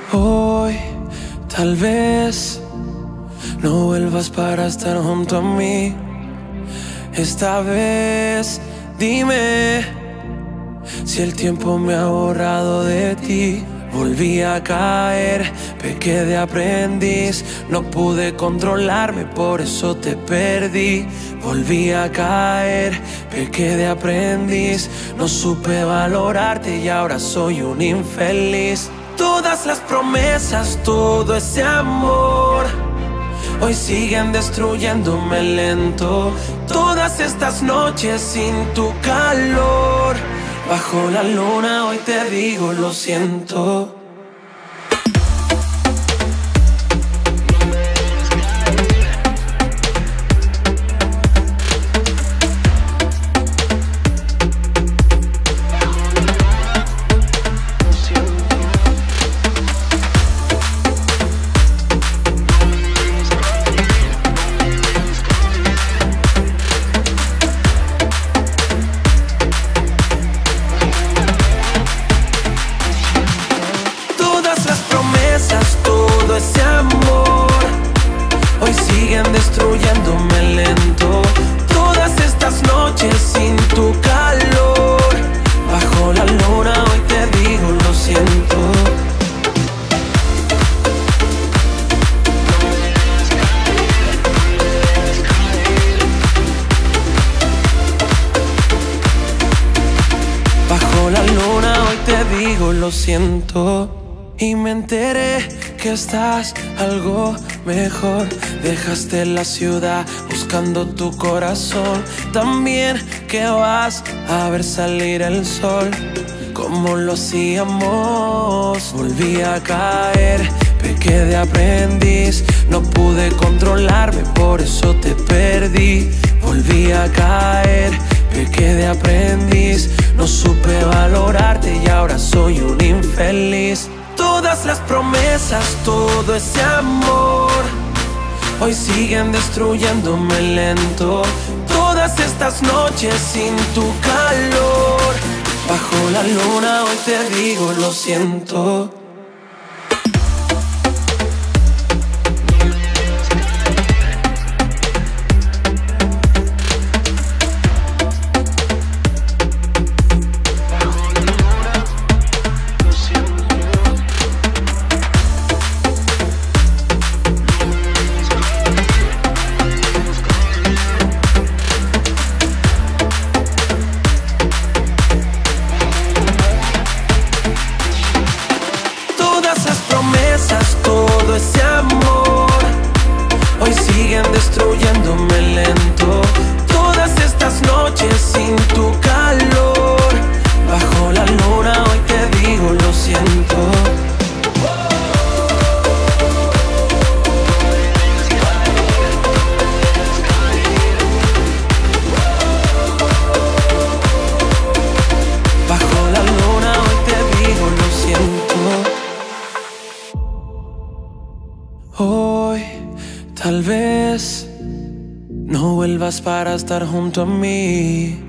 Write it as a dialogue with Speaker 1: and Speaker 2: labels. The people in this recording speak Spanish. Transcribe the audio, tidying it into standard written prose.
Speaker 1: Hoy, tal vez, no vuelvas para estar junto a mí. Esta vez, dime si el tiempo me ha borrado de ti. Volví a caer, pequé de aprendiz. No pude controlarme, por eso te perdí. Volví a caer, pequé de aprendiz. No supe valorarte y ahora soy un infeliz. Todas las promesas, todo ese amor, hoy siguen destruyéndome lento. Todas estas noches sin tu calor, bajo la luna hoy te digo lo siento. Todo ese amor, hoy siguen destruyéndome lento. Todas estas noches sin tu calor, bajo la luna hoy te digo lo siento. Bajo la luna hoy te digo lo siento. Y me enteré que estás algo mejor. Dejaste la ciudad buscando tu corazón. También que vas a ver salir el sol, como lo hacíamos. Volví a caer, pequé de aprendiz. No pude controlarme, por eso te perdí. Volví a caer, pequé de aprendiz. No supe valorarte y ahora soy un infeliz. Todas las promesas, todo ese amor, hoy siguen destruyéndome lento. Todas estas noches sin tu calor, bajo la luna hoy te digo lo siento. Todo ese amor, hoy siguen destruyéndome lento. Todas estas noches sin tu calor, bajo la luna hoy te digo lo siento. Bajo la luna hoy te digo lo siento. Hoy, tal vez, no vuelvas para estar junto a mí.